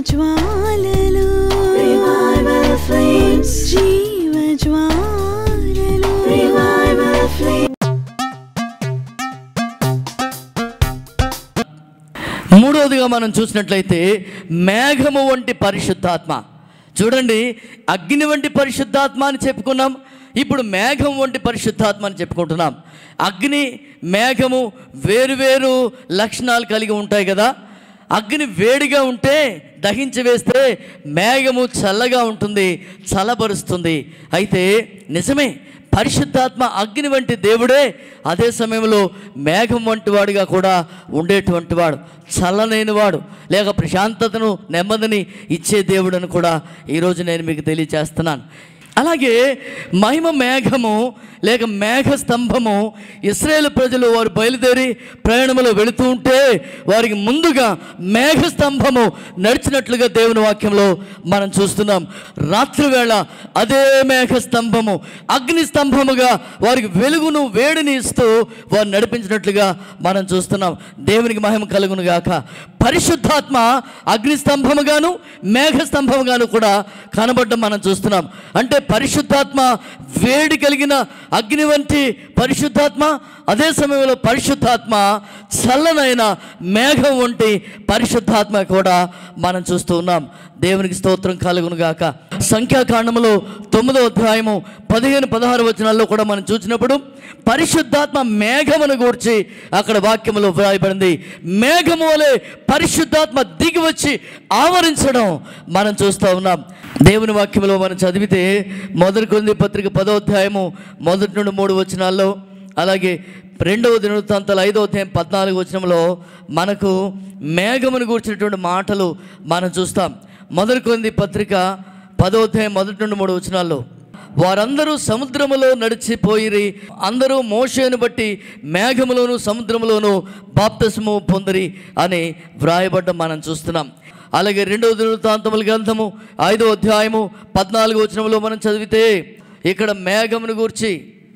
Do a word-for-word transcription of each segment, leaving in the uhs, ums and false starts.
జ్వాలలు Revival Flames జీవ జ్వాలలు Revival Flames. మూడవదిగా మనం చూసినట్లయితే మేఘము వంటి పరిశుద్ధాత్మ. చూడండి, అగ్ని వంటి పరిశుద్ధాత్మ అని చెప్పుకున్నాం, ఇప్పుడు మేఘం వంటి పరిశుద్ధాత్మ అని చెప్పుకుంటున్నాం. అగ్ని మేఘము వేరువేరు లక్షణాలు కలిగి ఉంటాయి కదా. అగ్ని వేడిగా ఉంటే దహించి వేస్తే మేఘము చల్లగా ఉంటుంది, చల్లబరుస్తుంది. అయితే నిజమే, పరిశుద్ధాత్మ అగ్ని వంటి దేవుడే అదే సమయంలో మేఘం వంటి వాడిగా కూడా ఉండేటువంటి వాడు, చల్లనైన వాడు, లేక ప్రశాంతతను నెమ్మదిని ఇచ్చే దేవుడు అని కూడా ఈరోజు నేను మీకు తెలియచేస్తున్నాను. అలాగే మహిమ మేఘము లేక మేఘ స్తంభము, ఇశ్రాయేలు ప్రజలు వారు బయలుదేరి ప్రయాణంలో వెళుతూ ఉంటే వారికి ముందుగా మేఘ స్తంభము నడిచినట్లుగా దేవుని వాక్యంలో మనం చూస్తున్నాం. రాత్రివేళ అదే మేఘ స్తంభము అగ్ని స్తంభముగా వారికి వెలుగును వేడిని ఇస్తూ వారు నడిపించినట్లుగా మనం చూస్తున్నాం. దేవునికి మహిమ కలుగును గాక. పరిశుద్ధాత్మ అగ్ని స్తంభముగాను మేఘ స్తంభముగాను కూడా కనబడడం మనం చూస్తున్నాం. అంటే పరిశుద్ధాత్మ వేడి కలిగిన అగ్ని వంటి పరిశుద్ధాత్మ, అదే సమయంలో పరిశుద్ధాత్మ చల్లనైన మేఘం వంటి పరిశుద్ధాత్మ కూడా మనం చూస్తూ ఉన్నాం. దేవునికి స్తోత్రం కలుగును గాక. సంఖ్యాకాండములో తొమ్మిదో అధ్యాయము పదిహేను పదహారు వచనాల్లో కూడా మనం చూసినప్పుడు పరిశుద్ధాత్మ మేఘమును గూర్చి అక్కడ వాక్యములో వ్రాయబడింది. మేఘము వలె పరిశుద్ధాత్మ దిగి వచ్చి ఆవరించడం మనం చూస్తూ ఉన్నాం. దేవుని వాక్యంలో మనం చదివితే మొదటి కొరింథీ పత్రిక పదో అధ్యాయము మొదటి నుండి మూడు వచనాల్లో, అలాగే రెండవ దినవృత్తాంతాలు ఐదో అధ్యాయం పద్నాలుగు వచనంలో మనకు మేఘమును గూర్చినటువంటి మాటలు మనం చూస్తాం. మొదటి కొరింథీ పత్రిక పదో అధ్యాయం మొదటి నుండి మూడు వచనాల్లో, వారందరూ సముద్రములో నడిచిపోయిరి, అందరూ మోషేను బట్టి మేఘములోను సముద్రములోను బాప్తిస్మము పొందిరి అని వ్రాయబడ్డం మనం చూస్తున్నాం. అలాగే రెండవ దినవృత్తాంతముల గ్రంథము ఐదో అధ్యాయము పద్నాలుగు వచనంలో మనం చదివితే ఇక్కడ మేఘమును గూర్చి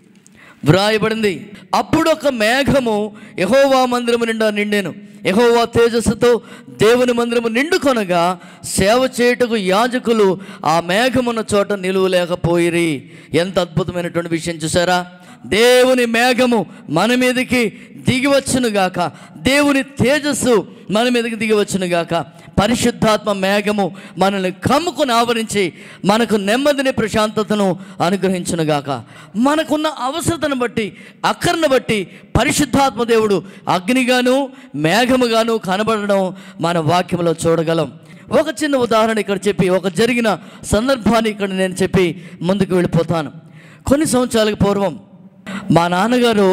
వ్రాయబడింది. అప్పుడు ఒక మేఘము యెహోవా మందిరము నిండా నిండెను, యెహోవా తేజస్సుతో దేవుని మందిరము నిండుకొనగా సేవ చేయుటకు యాజకులు ఆ మేఘమున్న చోట నిలువలేకపోయిరి. ఎంత అద్భుతమైనటువంటి విషయం చూసారా. దేవుని మేఘము మన మీదకి దిగివచ్చునుగాక, దేవుని తేజస్సు మన మీదకి దిగివచ్చునుగాక. పరిశుద్ధాత్మ మేఘము మనల్ని కమ్ముకొని ఆవరించి మనకు నెమ్మదిని ప్రశాంతతను అనుగ్రహించునుగాక. మనకున్న అవసరతను బట్టి అక్కర్ను బట్టి పరిశుద్ధాత్మ దేవుడు అగ్నిగాను మేఘముగాను కనబడడం మన వాక్యంలో చూడగలం. ఒక చిన్న ఉదాహరణ ఇక్కడ చెప్పి ఒక జరిగిన సందర్భాన్ని ఇక్కడ నేను చెప్పి ముందుకు వెళ్ళిపోతాను. కొన్ని సంవత్సరాలకు పూర్వం మా నాన్నగారు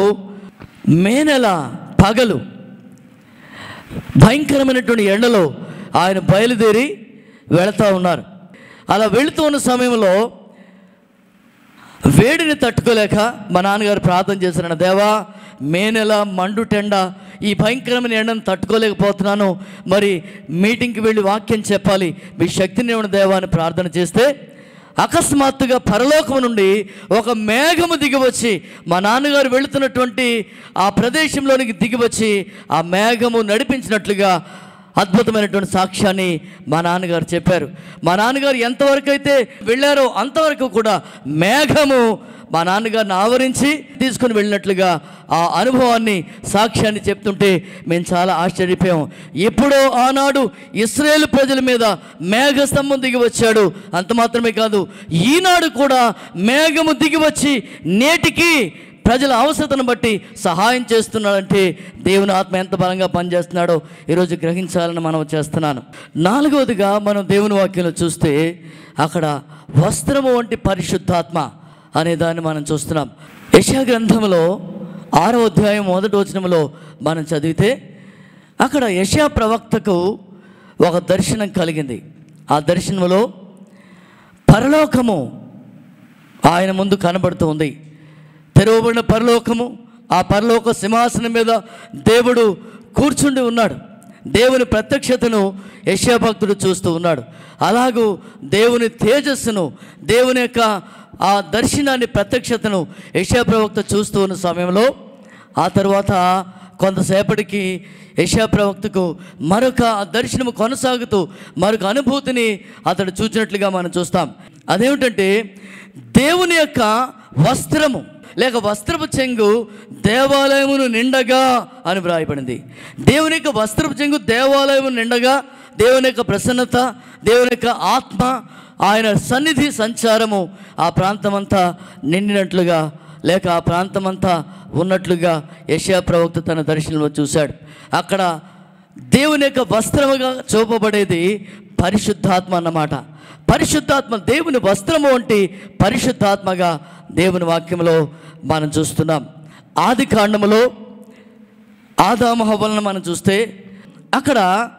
మే నెల పగలు భయంకరమైనటువంటి ఎండలో ఆయన బయలుదేరి వెళుతూ ఉన్నారు. అలా వెళుతూ ఉన్న సమయంలో వేడిని తట్టుకోలేక మా నాన్నగారు ప్రార్థన చేశారన్న, దేవా మే నెల మండుటెండ, ఈ భయంకరమైన ఎండను తట్టుకోలేకపోతున్నాను, మరి మీటింగ్కి వెళ్ళి వాక్యం చెప్పాలి, మీ శక్తిని ఇవ్వండి దేవా అని ప్రార్థన చేస్తే అకస్మాత్తుగా పరలోకము నుండి ఒక మేఘము దిగివచ్చి మా నాన్నగారు వెళుతున్నటువంటి ఆ ప్రదేశంలోనికి దిగివచ్చి ఆ మేఘము నడిపించినట్లుగా అద్భుతమైనటువంటి సాక్ష్యాన్ని మా నాన్నగారు చెప్పారు. మా నాన్నగారు ఎంతవరకు అయితే వెళ్ళారో అంతవరకు కూడా మేఘము మా నాన్నగారిని ఆవరించి తీసుకుని వెళ్ళినట్లుగా ఆ అనుభవాన్ని సాక్ష్యాన్ని చెప్తుంటే మేము చాలా ఆశ్చర్యపోయాం. ఎప్పుడో ఆనాడు ఇశ్రాయేలు ప్రజల మీద మేఘస్తంభం దిగి వచ్చాడు, అంత మాత్రమే కాదు ఈనాడు కూడా మేఘము దిగి వచ్చి నేటికి ప్రజల అవసరతను బట్టి సహాయం చేస్తున్నాడంటే దేవుని ఆత్మ ఎంత బలంగా పనిచేస్తున్నాడో ఈరోజు గ్రహించాలని మనం చేస్తున్నాను. నాలుగవదిగా మనం దేవుని వాక్యంలో చూస్తే అక్కడ వస్త్రము వంటి పరిశుద్ధాత్మ అనే దాన్ని మనం చూస్తున్నాం. యెషయా గ్రంథంలో ఆరో అధ్యాయం మొదటి వచనంలో మనం చదివితే అక్కడ యెషయా ప్రవక్తకు ఒక దర్శనం కలిగింది. ఆ దర్శనంలో పరలోకము ఆయన ముందు కనబడుతూ ఉంది. తెరవబడిన పరలోకము, ఆ పరలోక సింహాసనం మీద దేవుడు కూర్చుండి ఉన్నాడు. దేవుని ప్రత్యక్షతను యెషయా భక్తుడు చూస్తూ ఉన్నాడు. అలాగూ దేవుని తేజస్సును, దేవుని యొక్క ఆ దర్శనాన్ని, ప్రత్యక్షతను యెషయా ప్రవక్త చూస్తూ ఉన్న సమయంలో ఆ తర్వాత కొంతసేపటికి యెషయా ప్రవక్తకు మరొక దర్శనము కొనసాగుతూ మరొక అనుభూతిని అతడు చూచినట్లుగా మనం చూస్తాం. అదేమిటంటే దేవుని యొక్క వస్త్రము లేక వస్త్రపు చెంగు దేవాలయమును నిండగా అని వ్రాయబడింది. దేవుని యొక్క వస్త్రపు చెంగు దేవాలయము నిండగా దేవుని యొక్క ప్రసన్నత, దేవుని యొక్క ఆత్మ, ఆయన సన్నిధి సంచారము ఆ ప్రాంతమంతా నిండినట్లుగా లేక ఆ ప్రాంతమంతా ఉన్నట్లుగా యెషయా ప్రవక్త తన దర్శనంలో చూశాడు. అక్కడ దేవుని యొక్క వస్త్రముగా చూపబడేది పరిశుద్ధాత్మ అన్నమాట. పరిశుద్ధాత్మ దేవుని వస్త్రము వంటి పరిశుద్ధాత్మగా దేవుని వాక్యంలో మనం చూస్తున్నాం. ఆది కాండములో ఆదాము హవ్వలను మనం చూస్తే అక్కడ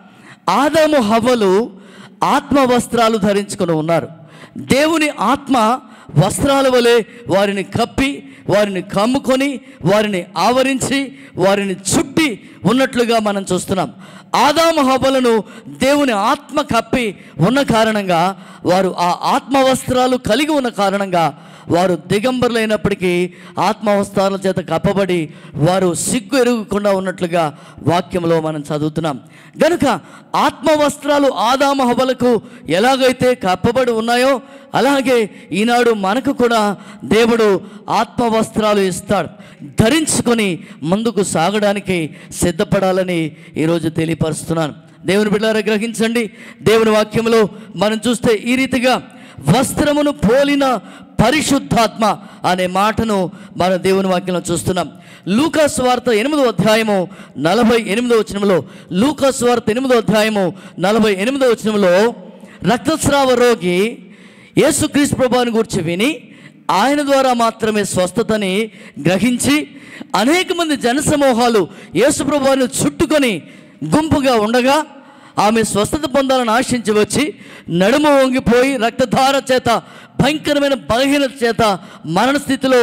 ఆదాము హవ్వలు ఆత్మ వస్త్రాలు ధరించుకొని ఉన్నారు. దేవుని ఆత్మ వస్త్రాల వలె వారిని కప్పి, వారిని కమ్ముకొని, వారిని ఆవరించి, వారిని చుట్టి ఉన్నట్లుగా మనం చూస్తున్నాం. ఆదాము హవ్వలను దేవుని ఆత్మ కప్పి ఉన్న కారణంగా, వారు ఆ ఆత్మ వస్త్రాలు కలిగి ఉన్న కారణంగా వారు దిగంబరులైనప్పటికీ ఆత్మవస్త్రాల చేత కప్పబడి వారు సిగ్గు ఎరుగుకుండా ఉన్నట్లుగా వాక్యంలో మనం చదువుతున్నాం. గనుక ఆత్మవస్త్రాలు ఆదాము హవ్వలకు ఎలాగైతే కప్పబడి ఉన్నాయో అలాగే ఈనాడు మనకు కూడా దేవుడు ఆత్మవస్త్రాలు ఇస్తాడు. ధరించుకొని ముందుకు సాగడానికి సిద్ధపడాలని ఈరోజు తెలియపరుస్తున్నాను. దేవుని బిడ్డలారా గ్రహించండి. దేవుని వాక్యంలో మనం చూస్తే ఈ రీతిగా వస్త్రమును పోలిన పరిశుద్ధాత్మ అనే మాటను మన దేవుని వాక్యంలో చూస్తున్నాం. లూకా సువార్త ఎనిమిదో అధ్యాయము నలభై ఎనిమిదో వచనంలో లూకా సువార్త ఎనిమిదో అధ్యాయము నలభై ఎనిమిదో వచనంలో రక్తస్రావ రోగి యేసుక్రీస్తు ప్రభువుని గురించి విని ఆయన ద్వారా మాత్రమే స్వస్థతని గ్రహించి అనేక మంది జనసమూహాలు యేసు ప్రభువుని చుట్టుకొని గుంపుగా ఉండగా ఆమె స్వస్థత పొందాలని ఆశించి వచ్చి నడుము వంగిపోయి రక్తధార చేత భయంకరమైన బలహీనత చేత మరణ స్థితిలో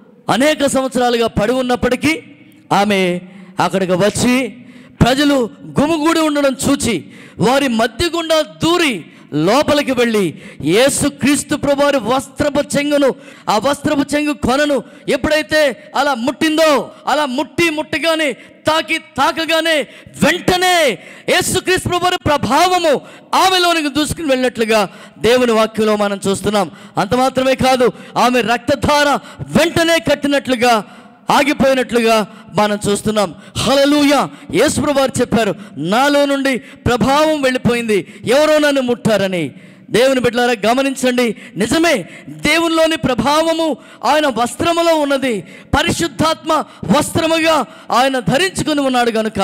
అనేక సంవత్సరాలుగా పడి ఉన్నప్పటికీ ఆమె అక్కడికి వచ్చి ప్రజలు గుమిగూడి ఉండడం చూచి వారి మధ్య గుండా దూరి లోపలికి వెళ్ళి యేసుక్రీస్తు ప్రభువారి వస్త్రపు చెంగును, ఆ వస్త్రపు చెంగు కొనను ఎప్పుడైతే అలా ముట్టిందో, అలా ముట్టి ముట్టగానే తాకి తాకగానే వెంటనే యేసుక్రీస్తు ప్రభువారి ప్రభావము ఆమెలోనికి దూసుకుని వెళ్ళినట్లుగా దేవుని వాక్యంలో మనం చూస్తున్నాం. అంత మాత్రమే కాదు, ఆమె రక్తధార వెంటనే కట్టినట్లుగా, ఆగిపోయినట్లుగా మనం చూస్తున్నాం. హల్లెలూయా. యేసు ప్రభువారు చెప్పారు, నాలో నుండి ప్రభావం వెళ్ళిపోయింది, ఎవరో నన్ను ముట్టారని. దేవుని బిడ్డలారా గమనించండి, నిజమే, దేవునిలోని ప్రభావము ఆయన వస్త్రములో ఉన్నది. పరిశుద్ధాత్మ వస్త్రముగా ఆయన ధరించుకుని ఉన్నాడు కనుక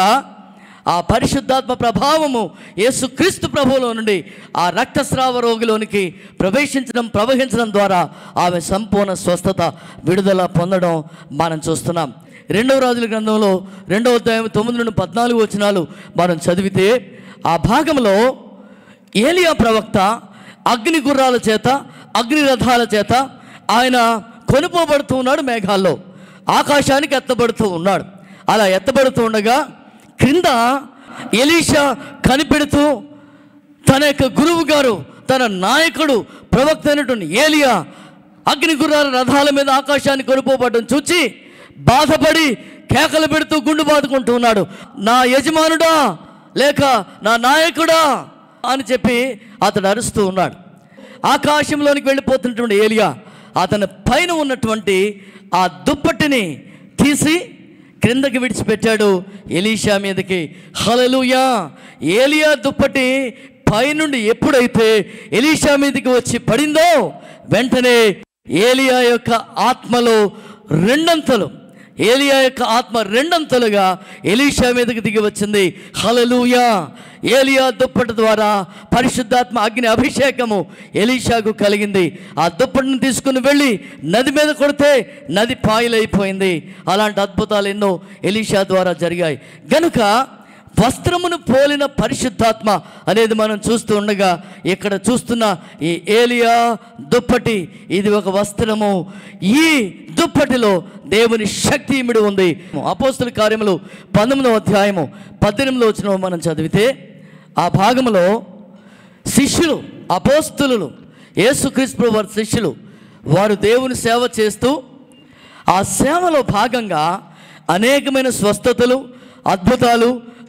ఆ పరిశుద్ధాత్మ ప్రభావము యేసుక్రీస్తు ప్రభువులో నుండి ఆ రక్తస్రావ రోగిలోనికి ప్రవేశించడం ప్రవహించడం ద్వారా ఆమె సంపూర్ణ స్వస్థత, విడుదల పొందడం మనం చూస్తున్నాం. రెండవ రాజుల గ్రంథంలో రెండవ అధ్యాయం తొమ్మిది నుండి పద్నాలుగు వచనాలు మనం చదివితే ఆ భాగంలో ఏలియా ప్రవక్త అగ్ని గుర్రాల చేత, అగ్ని రథాల చేత ఆయన కొనుపోబడుతూ ఉన్నాడు. మేఘాల్లో ఆకాశానికి ఎత్తబడుతూ ఉన్నాడు. అలా ఎత్తబడుతూ ఉండగా క్రింద ఎలీషా కనిపెడుతూ తన యొక్క గురువు గారు, తన నాయకుడు, ప్రవక్త అయినటువంటి ఏలియా అగ్ని గుర్రాల రథాల మీద ఆకాశాన్ని కొనుపోబడడం చూచి బాధపడి కేకలు పెడుతూ గుండు బాదుకుంటూ ఉన్నాడు. నా యజమానుడా లేక నా నాయకుడా అని చెప్పి అతడు అరుస్తూ ఉన్నాడు. ఆకాశంలోనికి వెళ్ళిపోతున్నటువంటి ఏలియా అతని పైన ఉన్నటువంటి ఆ దుప్పటిని తీసి క్రిందకి విడిచిపెట్టాడు ఎలీషా మీదకి. హల్లెలూయా. ఏలియా దుప్పటి పైనుండి ఎప్పుడైతే ఎలీషా మీదకి వచ్చి పడిందో వెంటనే ఏలియా యొక్క ఆత్మలో రెండంతలు, ఏలియా యొక్క ఆత్మ రెండంతలుగా ఎలీషా మీదకి దిగి వచ్చింది. హల్లెలూయా. ఏలియా దుప్పటి ద్వారా పరిశుద్ధాత్మ అగ్ని అభిషేకము ఎలీషాకు కలిగింది. ఆ దుప్పటిని తీసుకుని వెళ్ళి నది మీద కొడితే నది పాయలైపోయింది. అలాంటి అద్భుతాలు ఎన్నో ఎలీషా ద్వారా జరిగాయి. గనుక వస్త్రమును పోలిన పరిశుద్ధాత్మ అనేది మనం చూస్తూ ఉండగా ఇక్కడ చూస్తున్న ఈ ఏలియా దుప్పటి ఇది ఒక వస్త్రము. ఈ దుప్పటిలో దేవుని శక్తి ఇమిడి ఉంది. అపోస్తుల కార్యములు పంతొమ్మిదవ అధ్యాయము పద్దెనిమిదవ వచనం మనం చదివితే ఆ భాగంలో శిష్యులు, అపోస్తులు, యేసుక్రీస్తు ప్రభువు వారి శిష్యులు, వారు దేవుని సేవ చేస్తూ ఆ సేవలో భాగంగా అనేకమైన స్వస్థతలు, అద్భుతాలు,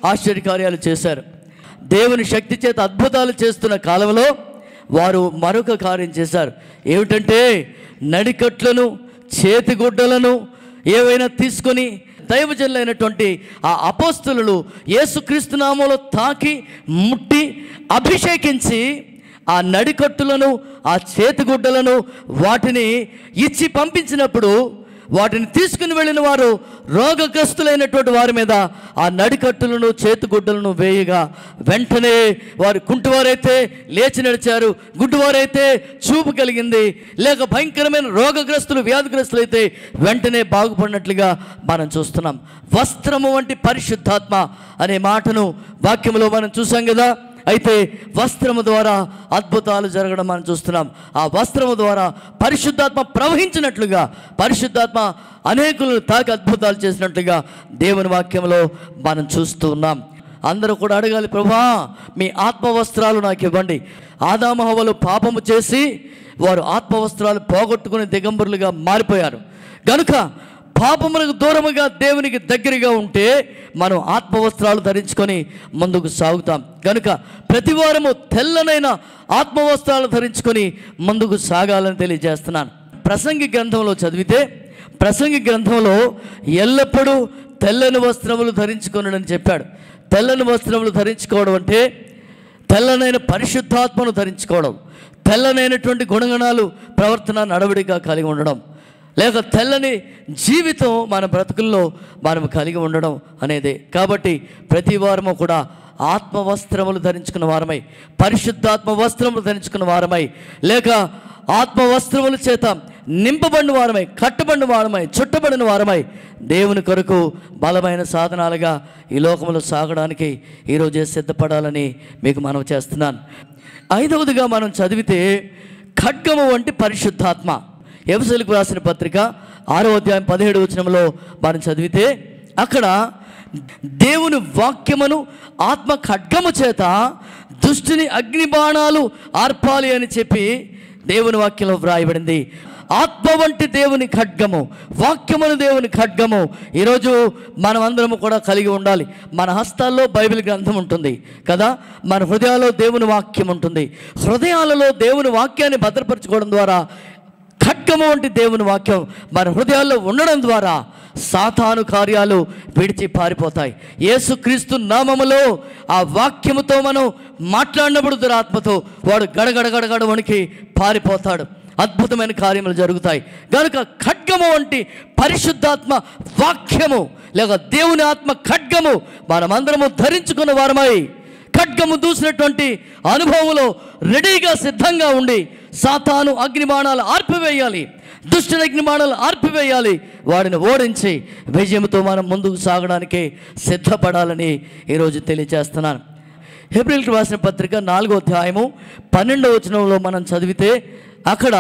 ఆశ్చర్యకార్యాలు చేశారు. దేవుని శక్తి చేత అద్భుతాలు చేస్తున్న కాలంలో వారు మరొక కార్యం చేశారు. ఏమిటంటే నడికట్లను చేతిగుడ్డలను ఏవైనా తీసుకొని దైవజనులైనటువంటి ఆ అపోస్తలులు యేసుక్రీస్తు నామములో తాకి ముట్టి అభిషేకించి ఆ నడికట్టులను ఆ చేతిగుడ్డలను వాటిని ఇచ్చి పంపించినప్పుడు వాటిని తీసుకుని వెళ్ళిన వారు రోగగ్రస్తులైనటువంటి వారి మీద ఆ నడికట్టులను చేతిగుడ్డలను వేయగా వెంటనే వారు కుంటివారైతే లేచి నడిచారు, గుడ్డివారైతే చూపు కలిగింది, లేక భయంకరమైన రోగగ్రస్తులు వ్యాధిగ్రస్తులైతే వెంటనే బాగుపడినట్లుగా మనం చూస్తున్నాం. వస్త్రము వంటి పరిశుద్ధాత్మ అనే మాటను వాక్యంలో మనం చూసాం కదా. అయితే వస్త్రము ద్వారా అద్భుతాలు జరగడం మనం చూస్తున్నాం. ఆ వస్త్రము ద్వారా పరిశుద్ధాత్మ ప్రవహించినట్లుగా, పరిశుద్ధాత్మ అనేకులను తాకి అద్భుతాలు చేసినట్లుగా దేవుని వాక్యంలో మనం చూస్తూ ఉన్నాం. అందరూ కూడా అడగాలి, ప్రభువా మీ ఆత్మవస్త్రాలు నాకు ఇవ్వండి. ఆదాము హవ్వలు పాపము చేసి వారు ఆత్మవస్త్రాలు పోగొట్టుకుని దిగంబరులుగా మారిపోయారు గనుక పాపములకు దూరముగా దేవునికి దగ్గరగా ఉంటే మనం ఆత్మవస్త్రాలు ధరించుకొని ముందుకు సాగుతాం. కనుక ప్రతి వారము తెల్లనైన ఆత్మవస్త్రాలు ధరించుకొని ముందుకు సాగాలని తెలియజేస్తున్నాను. ప్రసంగి గ్రంథంలో చదివితే ప్రసంగి గ్రంథంలో ఎల్లప్పుడూ తెల్లని వస్త్రములు ధరించుకొనని చెప్పాడు. తెల్లని వస్త్రములు ధరించుకోవడం అంటే తెల్లనైన పరిశుద్ధాత్మను ధరించుకోవడం, తెల్లనైనటువంటి గుణగణాలు ప్రవర్తన నడవడిగా కలిగి ఉండడం, లేక తెల్లని జీవితం మన బ్రతుకుల్లో మనం కలిగి ఉండడం అనేది. కాబట్టి ప్రతి వారము కూడా ఆత్మవస్త్రములు ధరించుకున్న వారమై, పరిశుద్ధాత్మ వస్త్రములు ధరించుకున్న వారమై, లేక ఆత్మవస్త్రముల చేత నింపబడిన వారమై, కట్టబడిన వారమై, చుట్టబడిన వారమై దేవుని కొరకు బలమైన సాధనాలుగా ఈ లోకంలో సాగడానికి ఈరోజే సిద్ధపడాలని మీకు మనవి చేస్తున్నాను. ఐదవదిగా మనం చదివితే ఖడ్గము వంటి పరిశుద్ధాత్మ. ఎఫెసీయులకు రాసిన పత్రిక ఆరో అధ్యాయం పదిహేడు వచనంలో మనం చదివితే అక్కడ దేవుని వాక్యమును ఆత్మ ఖడ్గము చేత దుష్టుని అగ్ని బాణాలు ఆర్పాలి అని చెప్పి దేవుని వాక్యంలో వ్రాయబడింది. ఆత్మ వంటి దేవుని ఖడ్గము, వాక్యమును దేవుని ఖడ్గము ఈరోజు మనం అందరము కూడా కలిగి ఉండాలి. మన హస్తాల్లో బైబిల్ గ్రంథం ఉంటుంది కదా, మన హృదయాల్లో దేవుని వాక్యం ఉంటుంది. హృదయాలలో దేవుని వాక్యాన్ని భద్రపరచుకోవడం ద్వారా, ఖడ్గము వంటి దేవుని వాక్యం మన హృదయాల్లో ఉండడం ద్వారా సాతాను కార్యాలు విడిచి పారిపోతాయి. యేసుక్రీస్తు నామములో ఆ వాక్యముతో మనం మాట్లాడినప్పుడు దురాత్మతో వాడు గడగడగడగడ వణికి పారిపోతాడు. అద్భుతమైన కార్యములు జరుగుతాయి. కనుక ఖడ్గము వంటి పరిశుద్ధాత్మ వాక్యము లేక దేవుని ఆత్మ ఖడ్గము మనమందరము ధరించుకున్న వారమై ఖడ్గము దూసినటువంటి అనుభవంలో రెడీగా సిద్ధంగా ఉండి సాతాను అగ్నిబాణాలు ఆర్పివేయాలి, దుష్టుని అగ్నిబాణాలు ఆర్పివేయాలి, వాడిని ఓడించి విజయంతో మనం ముందుకు సాగడానికి సిద్ధపడాలని ఈరోజు తెలియజేస్తున్నాను. హెబ్రీయులకు రాసిన పత్రిక నాలుగో అధ్యాయము పన్నెండవ వచనంలో మనం చదివితే అక్కడ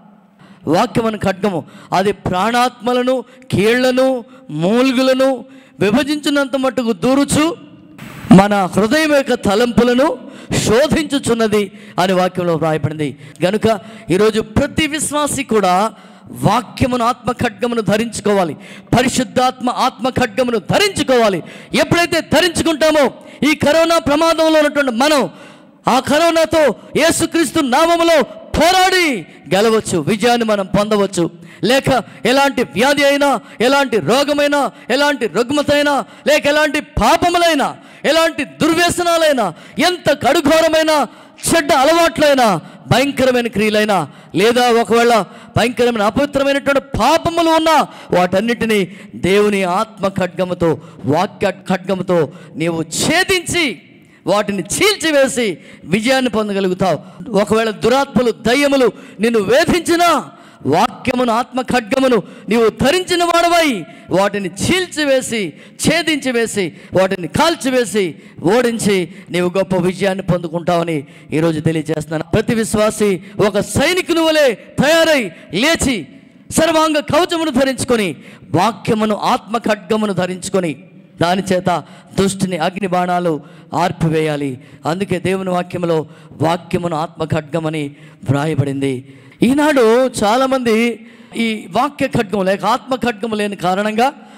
వాక్యమని ఖడ్గము అది ప్రాణాత్మలను, కీళ్లను, మూల్గులను విభజించినంత మట్టుకు దూరుచు మన హృదయం యొక్క తలంపులను శోధించుచున్నది అని వాక్యంలో వ్రాయబడింది. కనుక ఈరోజు ప్రతి విశ్వాసి కూడా వాక్యమును ఆత్మ ఖడ్గమును ధరించుకోవాలి, పరిశుద్ధాత్మ ఆత్మ ఖడ్గమును ధరించుకోవాలి. ఎప్పుడైతే ధరించుకుంటామో ఈ కరోనా ప్రమాదంలో ఉన్నటువంటి మనం ఆ కరోనాతో యేసుక్రీస్తు నామములో పోరాడి గెలవచ్చు, విజయాన్ని మనం పొందవచ్చు. లేక ఎలాంటి వ్యాధి అయినా, ఎలాంటి రోగమైనా, ఎలాంటి రుగ్మత అయినా, లేక ఎలాంటి పాపములైనా, ఎలాంటి దుర్వ్యసనాలైనా, ఎంత కడుఘోరమైన చెడ్డ అలవాట్లైనా, భయంకరమైన క్రియలైనా, లేదా ఒకవేళ భయంకరమైన అపవిత్రమైనటువంటి పాపములు ఉన్నా వాటన్నిటినీ దేవుని ఆత్మ ఖడ్గముతో, వాక్య ఖడ్గముతో నీవు ఛేదించి వాటిని చీల్చివేసి విజయాన్ని పొందగలుగుతావు. ఒకవేళ దురాత్మలు, దయ్యములు నిన్ను వేధించినా వాక్యమును ఆత్మ ఖడ్గమును నీవు ధరించిన వాడవై వాటిని చీల్చివేసి, ఛేదించి వేసి, వాటిని కాల్చివేసి, ఓడించి నీవు గొప్ప విజయాన్ని పొందుకుంటావని ఈరోజు తెలియజేస్తున్నాను. ప్రతి విశ్వాసి ఒక సైనికుని వలె తయారై లేచి సర్వాంగ కవచమును ధరించుకొని వాక్యమును ఆత్మ ఖడ్గమును ధరించుకొని దాని చేత దుష్టుని అగ్ని బాణాలు ఆర్పివేయాలి. అందుకే దేవుని వాక్యములో వాక్యమును ఆత్మ ఖడ్గమని వ్రాయబడింది. ఈనాడు చాలామంది ఈ వాక్య ఖడ్గం లేక ఆత్మ ఖడ్గము లేని కారణంగా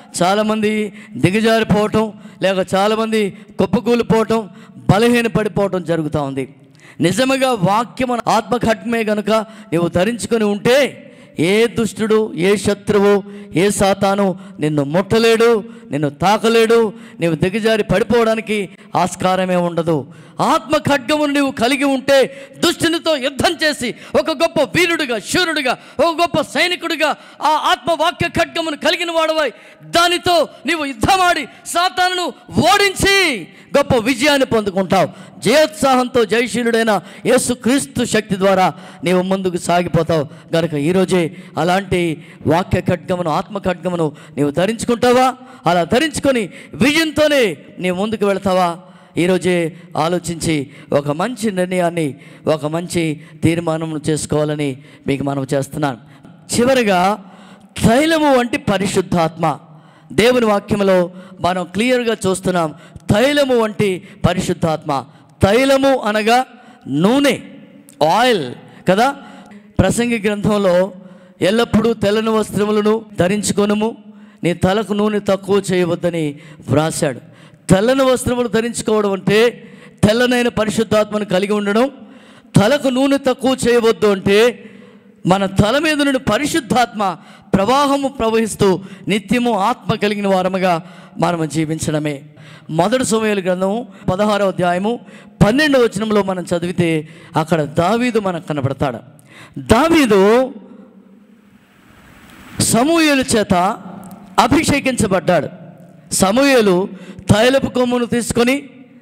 చాలామంది దిగజారిపోవటం, లేక చాలామంది కుప్పకూలిపోవటం, బలహీన పడిపోవటం జరుగుతూ ఉంది. నిజముగా వాక్యం ఆత్మ ఖడ్గమే గనుక నీవు ధరించుకొని ఉంటే ఏ దుష్టుడు, ఏ శత్రువు, ఏ సాతాను నిన్ను ముట్టలేడు, నిన్ను తాకలేడు, నీవు దిగజారి పడిపోవడానికి ఆస్కారమే ఉండదు. ఆత్మ ఖడ్గమును నీవు కలిగి ఉంటే దుష్టునితో యుద్ధం చేసి ఒక గొప్ప వీరుడిగా, శూరుడిగా, ఒక గొప్ప సైనికుడిగా ఆ ఆత్మవాక్య ఖడ్గమును కలిగిన వాడవై దానితో నీవు యుద్ధమాడి సాతానును ఓడించి గొప్ప విజయాన్ని పొందుకుంటావు. జయోత్సాహంతో జయశీలుడైన యేసుక్రీస్తు శక్తి ద్వారా నీవు ముందుకు సాగిపోతావు. కనుక ఈరోజే అలాంటి వాక్య ఖడ్గమును, ఆత్మ ఖడ్గమును నీవు ధరించుకుంటావా? అలా ధరించుకొని విజయంతోనే నీవు ముందుకు వెళతావా? ఈరోజే ఆలోచించి ఒక మంచి నిర్ణయాన్ని, ఒక మంచి తీర్మానం చేసుకోవాలని మీకు మనం చేస్తున్నాను. చివరిగా తైలము వంటి పరిశుద్ధాత్మ. దేవుని వాక్యంలో మనం క్లియర్గా చూస్తున్నాం, తైలము వంటి పరిశుద్ధాత్మ. తైలము అనగా నూనె, ఆయిల్ కదా. ప్రసంగి గ్రంథంలో ఎల్లప్పుడూ తెల్లని వస్త్రములను ధరించుకొనుము, నీ తలకు నూనె తక్కువ చేయవద్దని వ్రాశాడు. తెల్లని వస్త్రములు ధరించుకోవడం అంటే తెల్లనైన పరిశుద్ధాత్మను కలిగి ఉండడం. తలకు నూనె తక్కువ చేయవద్దు అంటే మన తల మీద నుండి పరిశుద్ధాత్మ ప్రవాహము ప్రవహిస్తూ నిత్యము ఆత్మ కలిగిన వారముగా మనము జీవించడమే. మొదటి సమూయేలు గ్రంథము పదహారవ అధ్యాయము పన్నెండవ వచనంలో మనం చదివితే అక్కడ దావీదు మనకు కనబడతాడు. దావీదు సమూయేలు చేత అభిషేకించబడ్డాడు. సమూయేలు తైలపు కొమ్మును తీసుకొని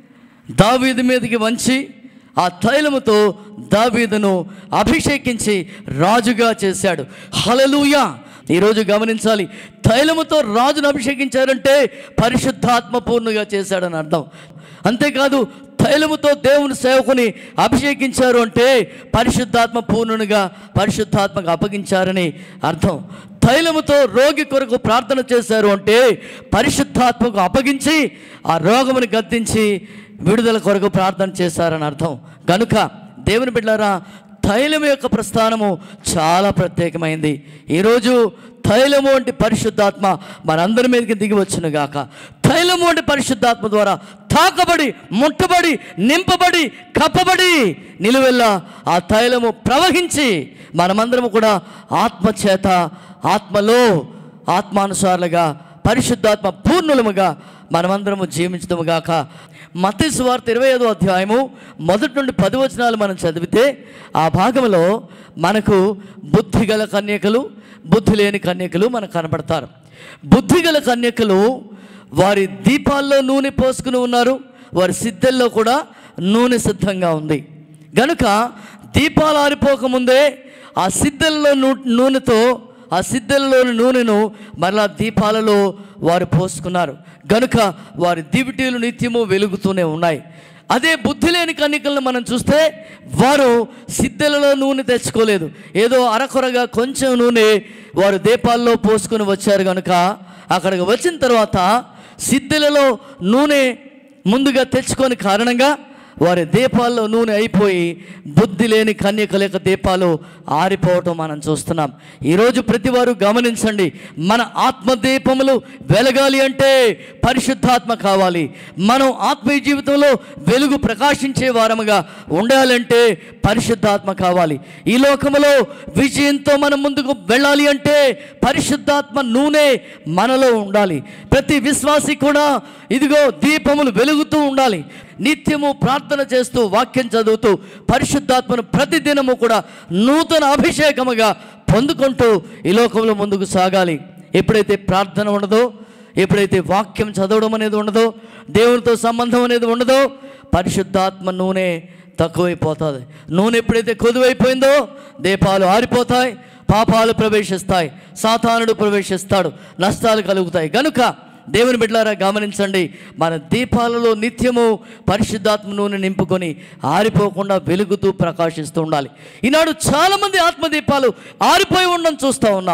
దావీదు మీదకి వంచి ఆ తైలముతో దావీదును అభిషేకించి రాజుగా చేశాడు. హల్లెలూయా. ఈరోజు గమనించాలి, తైలముతో రాజును అభిషేకించారంటే పరిశుద్ధాత్మ పూర్ణంగా చేశాడని అర్థం. అంతేకాదు, తైలముతో దేవుని సేవకుని అభిషేకించారు అంటే పరిశుద్ధాత్మ పూర్ణునిగా, పరిశుద్ధాత్మకు అప్పగించారని అర్థం. తైలముతో రోగి కొరకు ప్రార్థన చేశారు అంటే పరిశుద్ధాత్మకు అప్పగించి ఆ రోగముని గద్దించి విడుదల కొరకు ప్రార్థన చేశారని అర్థం. కనుక దేవుని బిడ్డలారా, తైలము యొక్క ప్రస్థానము చాలా ప్రత్యేకమైంది. ఈరోజు తైలము వంటి పరిశుద్ధాత్మ మనందరి మీదకి దిగి వచ్చును గాక. తైలము వంటి పరిశుద్ధాత్మ ద్వారా తాకబడి, ముట్టబడి, నింపబడి, కప్పబడి నిలువెల్లా ఆ తైలము ప్రవహించి మనమందరము కూడా ఆత్మచేత, ఆత్మలో, ఆత్మానుసారులుగా, పరిశుద్ధాత్మ పూర్ణులముగా మనమందరము జీవించదము గాక. మత్తయి సువార్త ఇరవై ఐదో అధ్యాయము మొదటి నుండి పది వచనాలు మనం చదివితే ఆ భాగంలో మనకు బుద్ధిగల కన్యకలు, బుద్ధి లేని కన్యకలు మనకు కనబడతారు. బుద్ధిగల కన్యకలు వారి దీపాల్లో నూనె పోసుకుని ఉన్నారు, వారి సిద్ధల్లో కూడా నూనె సిద్ధంగా ఉంది. గనుక దీపాలు ఆరిపోకముందే ఆ సిద్ధల్లో నూనెతో, ఆ సిద్ధంలోని నూనెను మరలా దీపాలలో వారు పోసుకున్నారు. గనుక వారి దివిటీలు నిత్యము వెలుగుతూనే ఉన్నాయి. అదే బుద్ధి లేని కన్యకలను మనం చూస్తే వారు సిద్ధలలో నూనె తెచ్చుకోలేదు, ఏదో అరకొరగా కొంచెం నూనె వారు దీపాల్లో పోసుకొని వచ్చారు. కనుక అక్కడికి వచ్చిన తర్వాత సిద్ధలలో నూనె ముందుగా తెచ్చుకొని కారణంగా వారి దీపాల్లో నూనె అయిపోయి బుద్ధి లేని కన్యకల యొక్క దీపాలు ఆరిపోవటం మనం చూస్తున్నాం. ఈరోజు ప్రతి వారు గమనించండి, మన ఆత్మదీపములు వెలగాలి అంటే పరిశుద్ధాత్మ కావాలి. మనం ఆత్మీయ జీవితంలో వెలుగు ప్రకాశించే వారముగా ఉండాలంటే పరిశుద్ధాత్మ కావాలి. ఈ లోకములో విజయంతో మనం ముందుకు వెళ్ళాలి అంటే పరిశుద్ధాత్మ నూనె మనలో ఉండాలి. ప్రతి విశ్వాసి కూడా ఇదిగో దీపములు వెలుగుతూ ఉండాలి. నిత్యము ప్రార్థన చేస్తూ, వాక్యం చదువుతూ, పరిశుద్ధాత్మను ప్రతిదినము కూడా నూతన అభిషేకముగా పొందుకుంటూ ఈ లోకంలో ముందుకు సాగాలి. ఎప్పుడైతే ప్రార్థన ఉండదో, ఎప్పుడైతే వాక్యం చదవడం అనేది ఉండదో, దేవునితో సంబంధం అనేది ఉండదో, పరిశుద్ధాత్మ నూనె తక్కువైపోతుంది. నూనె ఎప్పుడైతే కొదువైపోయిందో దీపాలు ఆరిపోతాయి, పాపాలు ప్రవేశిస్తాయి, సాతానుడు ప్రవేశిస్తాడు, నష్టాలు కలుగుతాయి. గనుక దేవుని బిడ్డలారా గమనించండి, మన దీపాలలో నిత్యము పరిశుద్ధాత్మ నూనె నింపుకొని ఆరిపోకుండా వెలుగుతూ ప్రకాశిస్తూ ఉండాలి. ఈనాడు చాలామంది ఆత్మదీపాలు ఆరిపోయి ఉండడం చూస్తూ ఉన్నాం.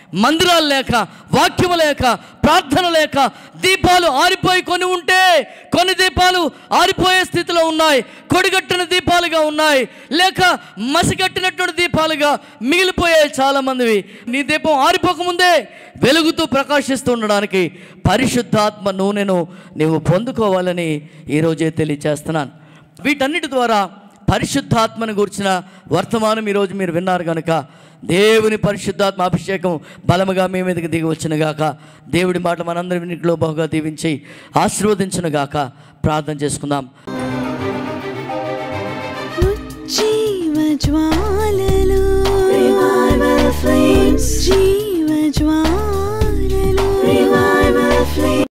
మందిరాలు లేక, వాక్యము లేక, ప్రార్థన లేక దీపాలు ఆరిపోయి కొన్ని ఉంటే, కొన్ని దీపాలు ఆరిపోయే స్థితిలో ఉన్నాయి, కొడిగట్టిన దీపాలుగా ఉన్నాయి, లేక మసిగట్టినటువంటి దీపాలుగా మిగిలిపోయాయి చాలామందివి. నీ దీపం ఆరిపోకముందే వెలుగుతూ ప్రకాశిస్తూ ఉండడానికి పరిశుద్ధాత్మ నూనెను నీవు పొందుకోవాలని ఈరోజే తెలియచేస్తున్నాను. వీటన్నిటి ద్వారా పరిశుద్ధాత్మను గురించిన వర్తమానం ఈరోజు మీరు విన్నారు కనుక దేవుని పరిశుద్ధాత్మ అభిషేకం బలముగా మీ మీదకి దిగి వచ్చినగాక. దేవుడి మాట మనందరి వినికిలో బహుగా దీవించి ఆశీర్వదించునుగాక. ప్రార్థన చేసుకుందాం.